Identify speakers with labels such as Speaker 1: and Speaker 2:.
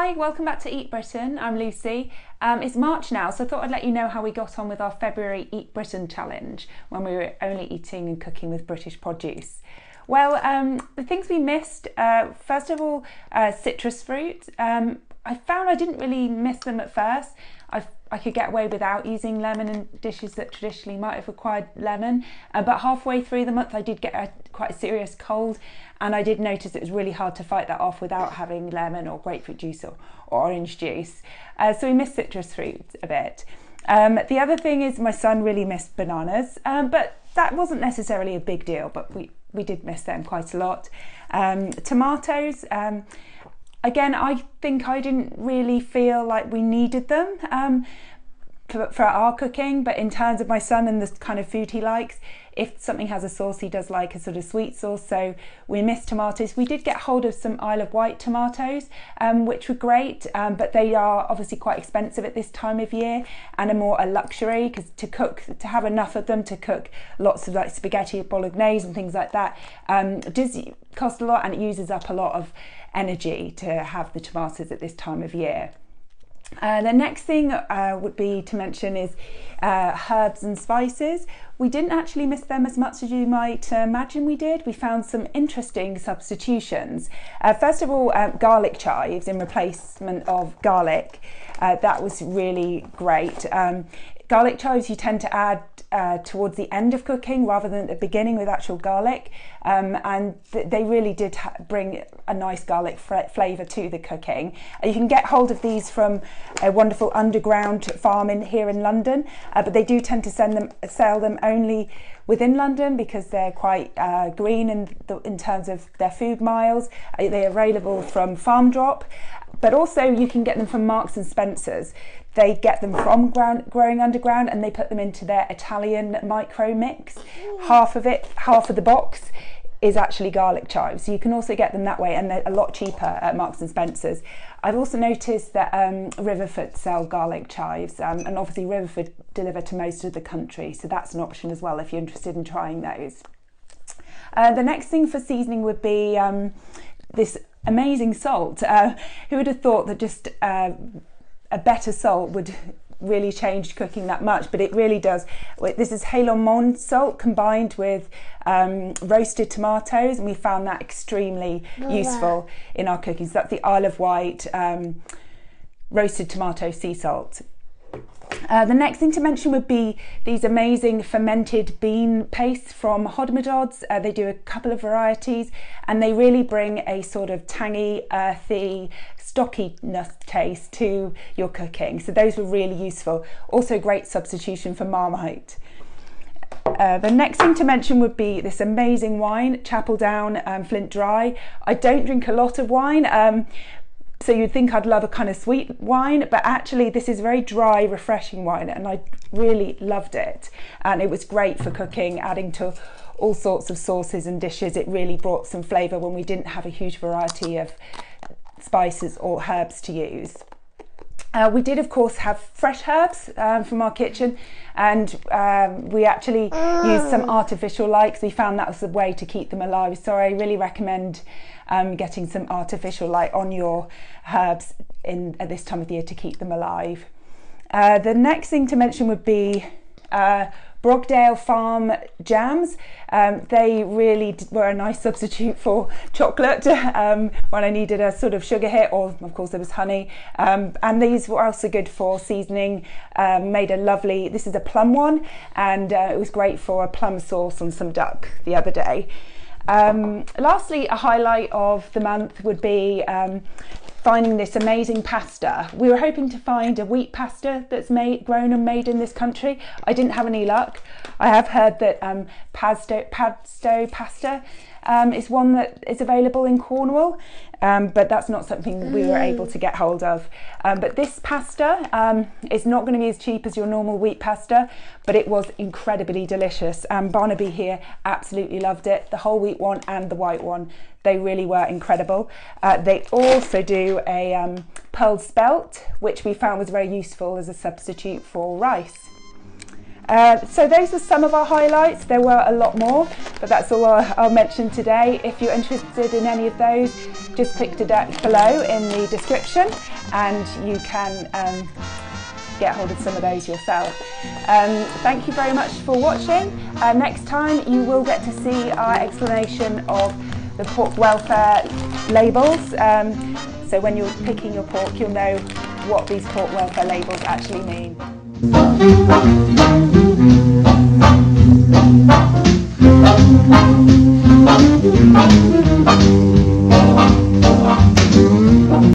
Speaker 1: Hi, welcome back to Eat Britain. I'm Lucy. It's March now, so I thought I'd let you know how we got on with our February Eat Britain challenge when we were only eating and cooking with British produce. Well, the things we missed, first of all, citrus fruit. I found I didn't really miss them at first. I could get away without using lemon in dishes that traditionally might have required lemon, but halfway through the month I did get quite a serious cold, and I did notice it was really hard to fight that off without having lemon or grapefruit juice or orange juice. So we missed citrus fruit a bit. The other thing is my son really missed bananas, but that wasn't necessarily a big deal, but we did miss them quite a lot. Tomatoes, again, I think I didn't really feel like we needed them for our cooking, but in terms of my son and the kind of food he likes, if something has a sauce, he does like a sort of sweet sauce, so we missed tomatoes. We did get hold of some Isle of Wight tomatoes, which were great, but they are obviously quite expensive at this time of year and are more a luxury, because to have enough of them to cook lots of like spaghetti bolognese and things like that does cost a lot, and it uses up a lot of energy to have the tomatoes at this time of year. The next thing would be to mention is herbs and spices. We didn't actually miss them as much as you might imagine we did. We found some interesting substitutions. First of all, garlic chives in replacement of garlic. That was really great. Garlic chives you tend to add towards the end of cooking rather than at the beginning with actual garlic, and they really did bring a nice garlic flavour to the cooking. You can get hold of these from a wonderful underground farm here in London, but they do tend to sell them only within London because they're quite green in terms of their food miles. They're available from Farmdrop, but also you can get them from Marks and Spencer's. They get them from growing underground, and they put them into their Italian micro mix. Half of the box is actually garlic chives, so you can also get them that way, and they're a lot cheaper at Marks and Spencer's. I've also noticed that Riverford sell garlic chives, and obviously Riverford deliver to most of the country, so that's an option as well if you're interested in trying those. The next thing for seasoning would be this amazing salt. Who would have thought that just a better salt would really change cooking that much, but it really does. This is Halon salt combined with roasted tomatoes, and we found that extremely useful in our cooking. So that's the Isle of Wight roasted tomato sea salt. The next thing to mention would be these amazing fermented bean pastes from Hodmedods. They do a couple of varieties, and they really bring a sort of tangy, earthy, stockiness taste to your cooking. So those were really useful. Also great substitution for Marmite. The next thing to mention would be this amazing wine, Chapel Down Flint Dry. I don't drink a lot of wine, so you'd think I'd love a kind of sweet wine, but actually this is very dry, refreshing wine, and I really loved it. And it was great for cooking, adding to all sorts of sauces and dishes. It really brought some flavour when we didn't have a huge variety of spices or herbs to use. We did, of course, have fresh herbs from our kitchen, and we actually used some artificial lights. We found that was the way to keep them alive, so I really recommend getting some artificial light on your herbs at this time of the year to keep them alive. The next thing to mention would be Brogale farm jams. They really were a nice substitute for chocolate when I needed a sort of sugar hit, or of course there was honey, and these were also good for seasoning. Made a lovely, this is a plum one, and it was great for a plum sauce on some duck the other day. Lastly, a highlight of the month would be finding this amazing pasta. We were hoping to find a wheat pasta that's grown and made in this country. I didn't have any luck. I have heard that pasto pasta is one that is available in Cornwall, but that's not something we were able to get hold of. But this pasta is not going to be as cheap as your normal wheat pasta, but it was incredibly delicious. Barnaby here absolutely loved it, the whole wheat one and the white one. They really were incredible. They also do a pearl spelt, which we found was very useful as a substitute for rice. So those are some of our highlights. There were a lot more, but that's all I'll mention today. If you're interested in any of those, just click below in the description and you can get hold of some of those yourself. Thank you very much for watching. Next time you will get to see our explanation of the pork welfare labels. So when you're picking your pork, you'll know what these pork welfare labels actually mean.